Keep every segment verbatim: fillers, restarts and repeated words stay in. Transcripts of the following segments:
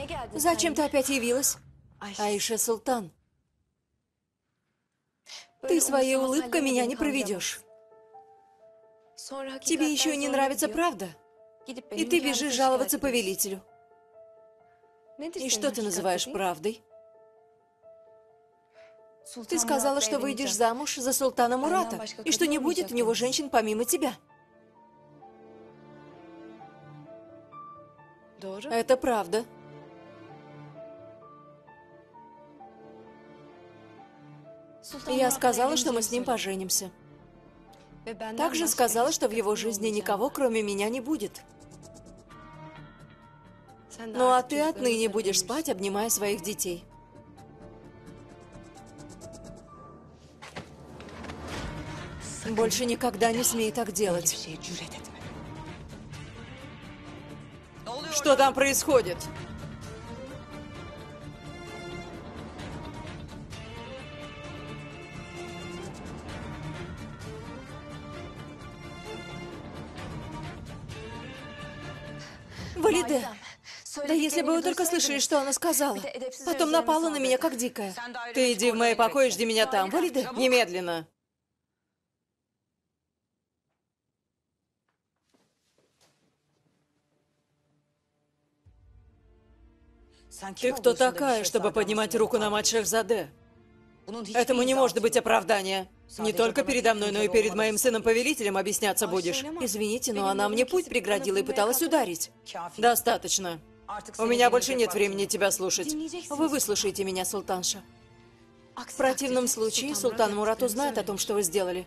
Зачем ты опять явилась? Аиша Султан. Ты своей улыбкой меня не проведешь. Тебе еще не нравится правда? И ты бежишь жаловаться повелителю. И что ты называешь правдой? Ты сказала, что выйдешь замуж за султана Мурата, и что не будет у него женщин помимо тебя. Это правда. Я сказала, что мы с ним поженимся. Также сказала, что в его жизни никого, кроме меня, не будет. Ну а ты отныне будешь спать, обнимая своих детей. Больше никогда не смей так делать. Что там происходит? Валиде, да если бы вы только слышали, что она сказала. Потом напала на меня, как дикая. Ты иди в мои покои, жди меня там. Валиде, немедленно. Ты кто такая, чтобы поднимать руку на мать Шехзаде? Этому не может быть оправдания. Не только передо мной, но и перед моим сыном-повелителем объясняться будешь. Извините, но она мне путь преградила и пыталась ударить. Достаточно. У меня больше нет времени тебя слушать. Вы выслушайте меня, султанша. В противном случае султан Мурат узнает о том, что вы сделали.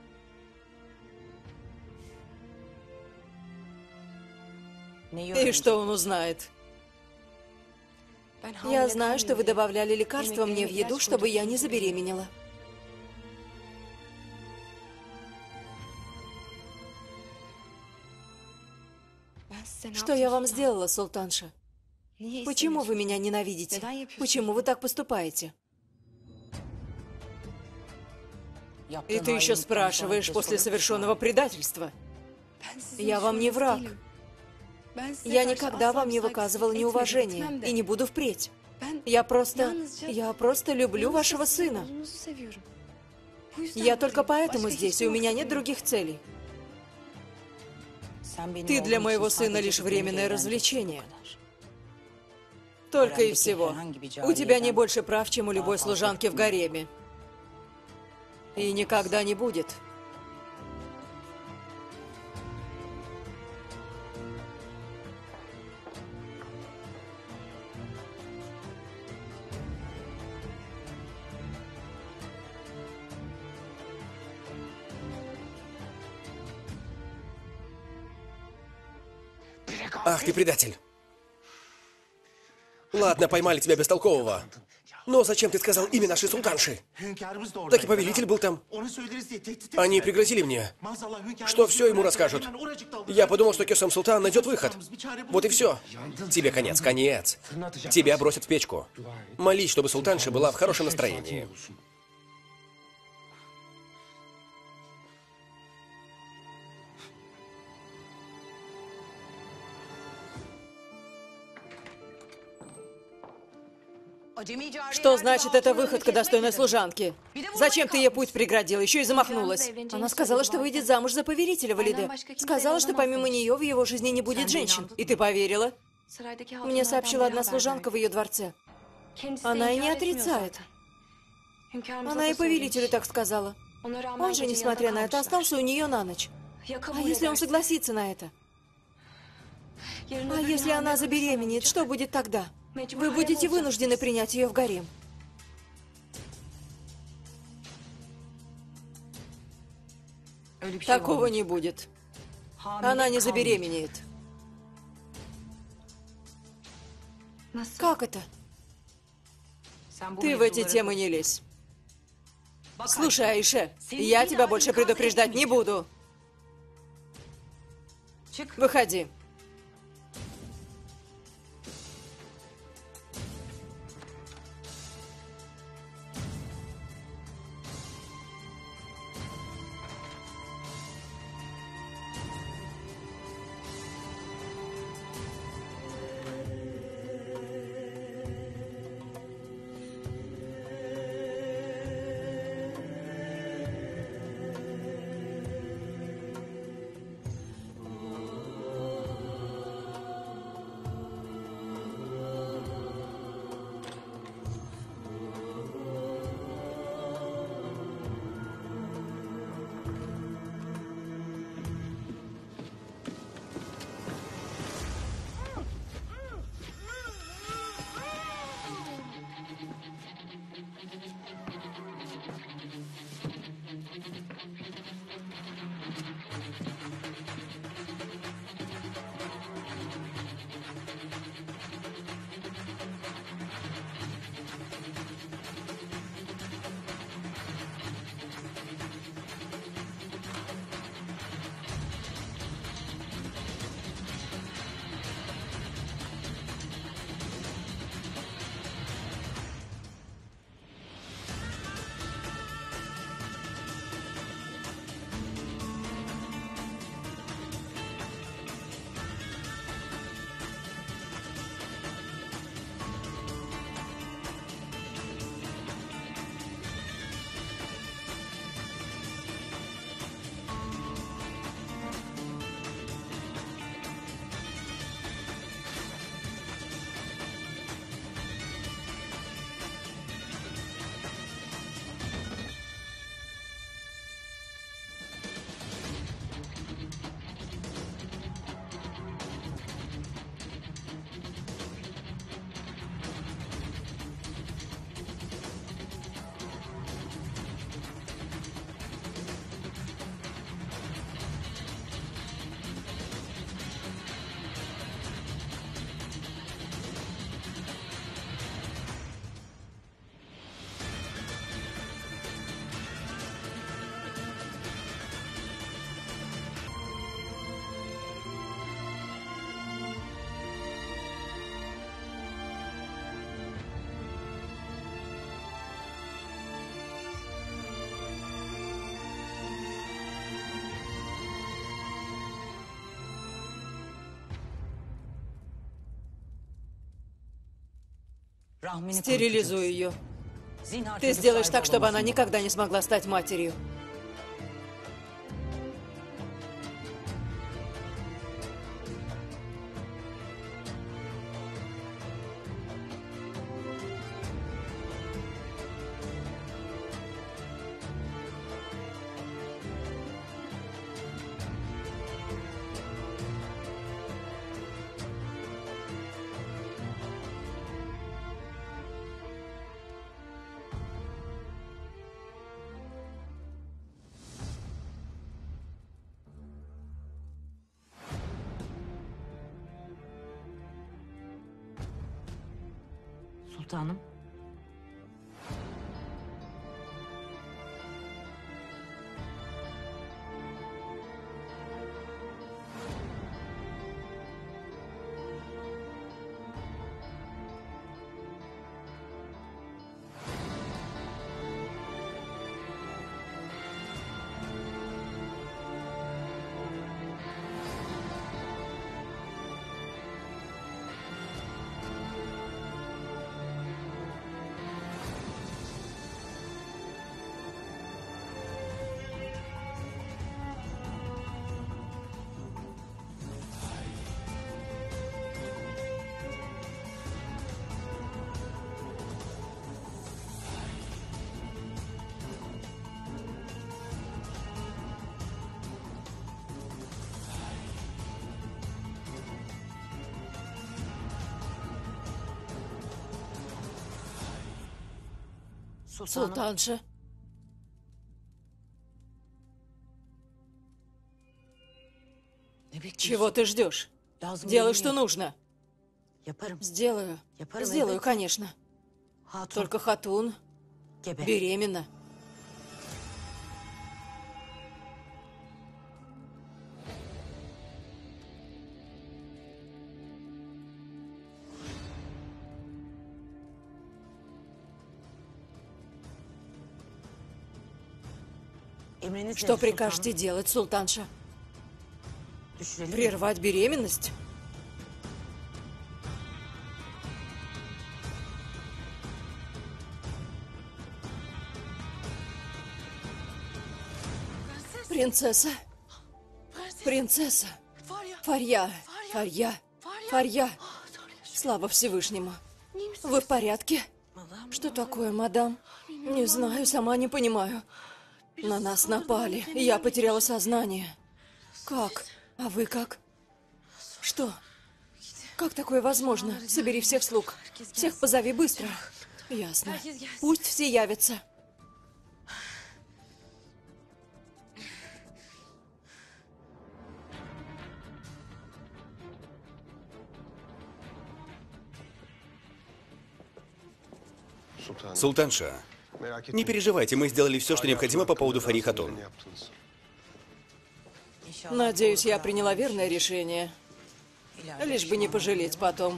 И что он узнает? Я знаю, что вы добавляли лекарства мне в еду, чтобы я не забеременела. Что я вам сделала, султанша? Почему вы меня ненавидите? Почему вы так поступаете? И ты еще спрашиваешь после совершенного предательства? Я вам не враг. Я никогда вам не выказывала неуважения и не буду впредь. Я просто... Я просто люблю вашего сына. Я только поэтому здесь, и у меня нет других целей. Ты для моего сына лишь временное развлечение. Только и всего. У тебя не больше прав, чем у любой служанки в гареме. И никогда не будет. Ах, ты предатель. Ладно, поймали тебя бестолкового. Но зачем ты сказал имя нашей султанши? Так и повелитель был там. Они пригрозили мне, что все ему расскажут. Я подумал, что Кесам Султан найдет выход. Вот и все. Тебе конец, конец. Тебя бросят в печку. Молись, чтобы султанша была в хорошем настроении. Что значит эта выходка достойной служанки? Зачем ты ей путь преградил? Еще и замахнулась. Она сказала, что выйдет замуж за повелителя, Валиде. Сказала, что помимо нее в его жизни не будет женщин. И ты поверила? Мне сообщила одна служанка в ее дворце. Она и не отрицает. Она и повелителю так сказала. Он же, несмотря на это, остался у нее на ночь. А если он согласится на это? А если она забеременеет, что будет тогда? Вы будете вынуждены принять ее в гарем. Такого не будет. Она не забеременеет. Как это? Ты в эти темы не лезь. Слушай, Аише, я тебя больше предупреждать не буду. Выходи. Стерилизуй ее. Ты сделаешь так, чтобы она никогда не смогла стать матерью. Sultanım. Султанша. Чего ты ждешь? Делай, что нужно. Сделаю. Сделаю, конечно. Только Хатун беременна. Что прикажете делать, султанша? Прервать беременность? Принцесса. Принцесса. Фарья. Фарья. Фарья. Слава Всевышнему. Вы в порядке? Что такое, мадам? Не знаю, сама не понимаю. На нас напали, и я потеряла сознание. Как? А вы как? Что? Как такое возможно? Собери всех слуг. Всех позови быстро. Ясно. Пусть все явятся. Султанша, не переживайте, мы сделали все, что необходимо по поводу Фарьи Хатун. Надеюсь, я приняла верное решение. Лишь бы не пожалеть потом.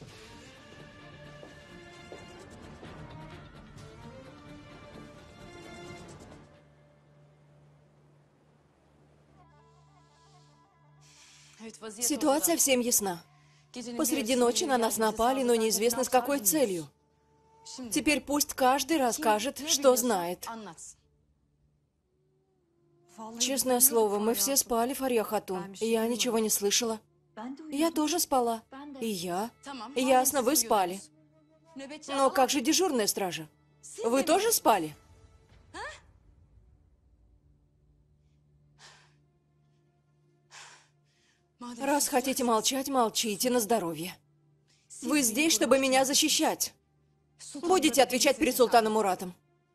Ситуация всем ясна. Посреди ночи на нас напали, но неизвестно с какой целью. Теперь пусть каждый расскажет, что знает. Честное слово, мы все спали, Фарья Хатун. Я ничего не слышала. Я тоже спала. И я. Ясно, вы спали. Но как же дежурная стража? Вы тоже спали? Раз хотите молчать, молчите на здоровье. Вы здесь, чтобы меня защищать. Будете отвечать перед султаном Муратом.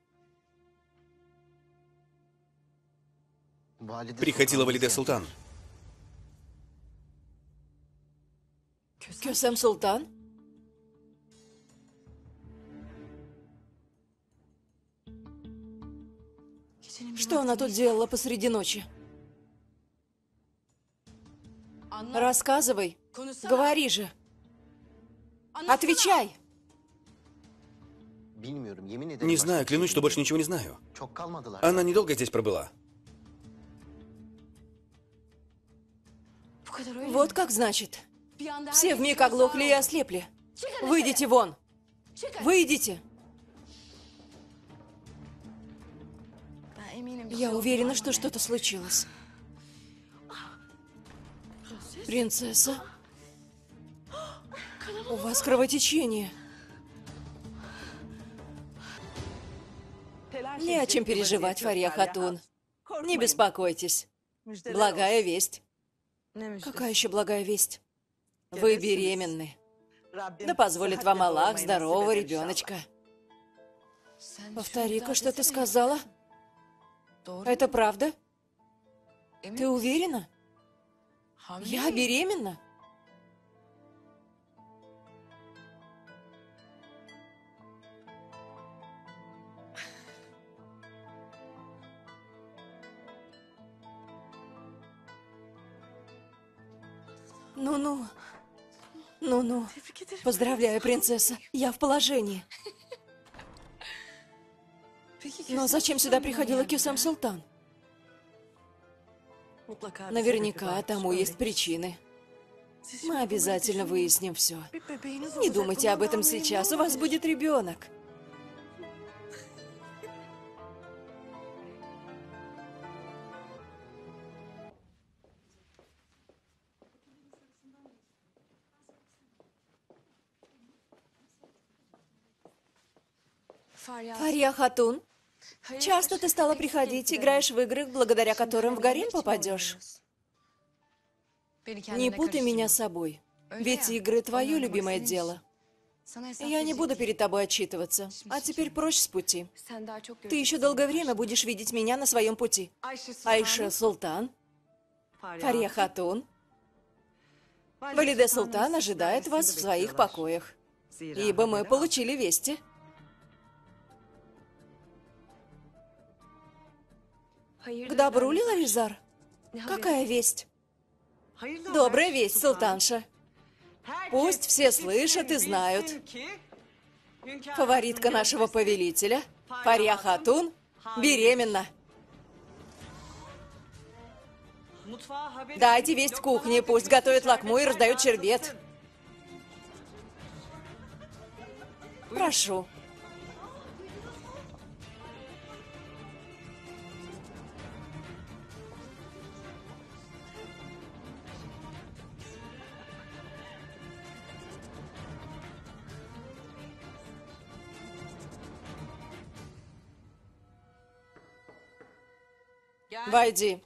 Приходила Валиде Султан. Кёсем Султан? Что она тут делала посреди ночи? Рассказывай. Говори же. Отвечай. Не знаю, клянусь, что больше ничего не знаю. Она недолго здесь пробыла. Вот как значит. Все вмиг оглохли и ослепли. Выйдите вон. Выйдите! Я уверена, что что-то случилось. Принцесса? У вас кровотечение. Не о чем переживать, Фария Хатун. Не беспокойтесь. Благая весть. Какая еще благая весть? Вы беременны. Да позволит вам Аллах здорового ребеночка. Повтори-ка, что ты сказала? Это правда? Ты уверена? Я беременна? Ну-ну. Ну-ну. Поздравляю, принцесса. Я в положении. Но зачем сюда приходила Кюсам Султан? Наверняка тому есть причины. Мы обязательно выясним все. Не думайте об этом сейчас, у вас будет ребенок. Фария Хатун, часто ты стала приходить, играешь в игры, благодаря которым в гарем попадешь. Не путай меня с собой, ведь игры — твое любимое дело. Я не буду перед тобой отчитываться, а теперь прочь с пути. Ты еще долгое время будешь видеть меня на своем пути. Айша Султан, Фария Хатун, Валиде Султан ожидает вас в своих покоях, ибо мы получили вести. К добру ли, Ларизар? Какая весть? Добрая весть, султанша. Пусть все слышат и знают. Фаворитка нашего повелителя, Фария Хатун, беременна. Дайте весть кухне, пусть готовят лакму и раздают шербет. Прошу. Войди.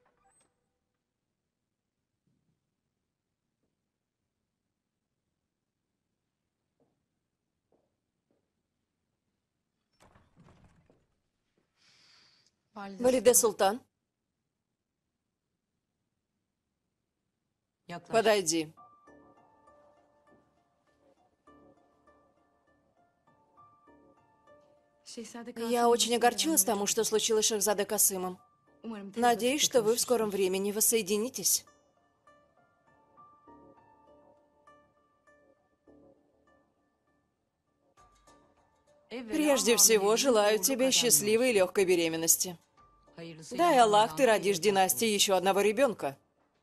Валиде Султан. Подойди. Я очень огорчилась тому, что случилось с Шахзаде Касымом. Надеюсь, что вы в скором времени воссоединитесь. Прежде всего, желаю тебе счастливой и легкой беременности. Дай Аллах, ты родишь династии еще одного ребенка.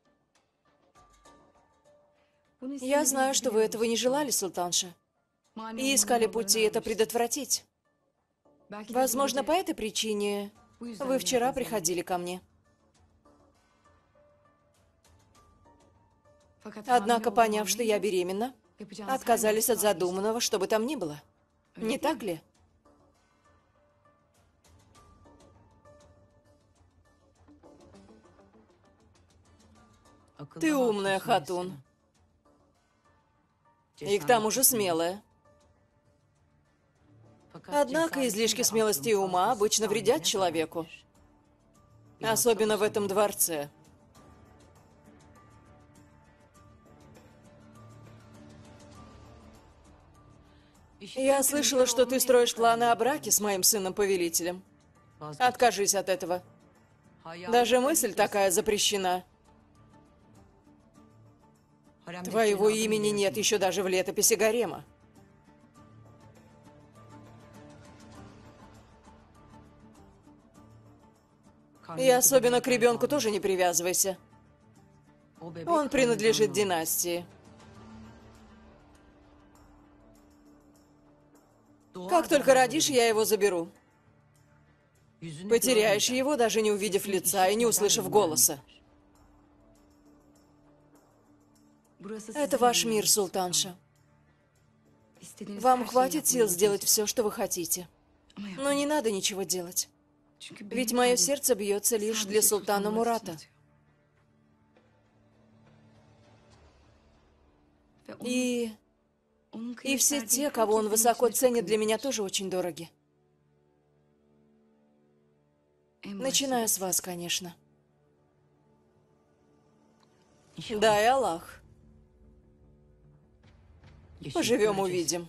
Я знаю, что вы этого не желали, султанша, и искали пути это предотвратить. Возможно, по этой причине вы вчера приходили ко мне. Однако, поняв, что я беременна, отказались от задуманного, что бы там ни было. Не так ли? Ты умная, Хатун. И к тому же смелая. Однако излишки смелости и ума обычно вредят человеку. Особенно в этом дворце. Я слышала, что ты строишь планы о браке с моим сыном-повелителем. Откажись от этого. Даже мысль такая запрещена. Твоего имени нет еще даже в летописи гарема. И особенно к ребенку тоже не привязывайся. Он принадлежит династии. Как только родишь, я его заберу. Потеряешь его, даже не увидев лица и не услышав голоса. Это ваш мир, султанша. Вам хватит сил сделать все, что вы хотите. Но не надо ничего делать. Ведь мое сердце бьется лишь для султана Мурата. И... И все те, кого он высоко ценит, для меня тоже очень дороги. Начиная с вас, конечно. Дай Аллах. Поживем, увидим.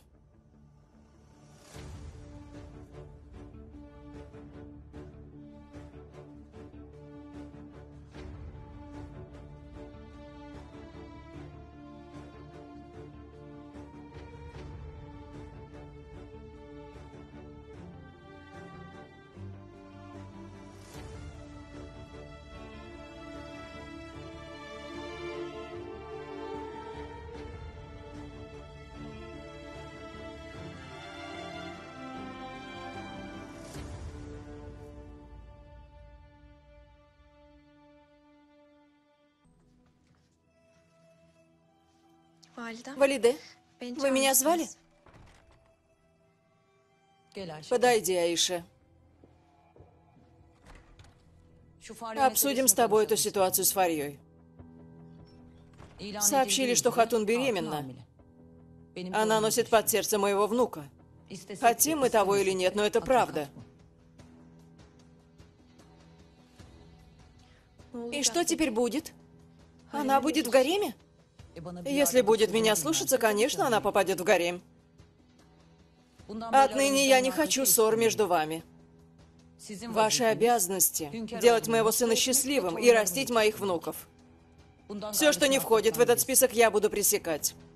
Валиде, вы меня звали? Подойди, Аиша. Обсудим с тобой эту ситуацию с Фарьей. Сообщили, что Хатун беременна. Она носит под сердце моего внука. Хотим мы того или нет, но это правда. И что теперь будет? Она будет в гареме? Если будет меня слушаться, конечно, она попадет в гарем. Отныне я не хочу ссор между вами. Ваши обязанности – делать моего сына счастливым и растить моих внуков. Все, что не входит в этот список, я буду пресекать.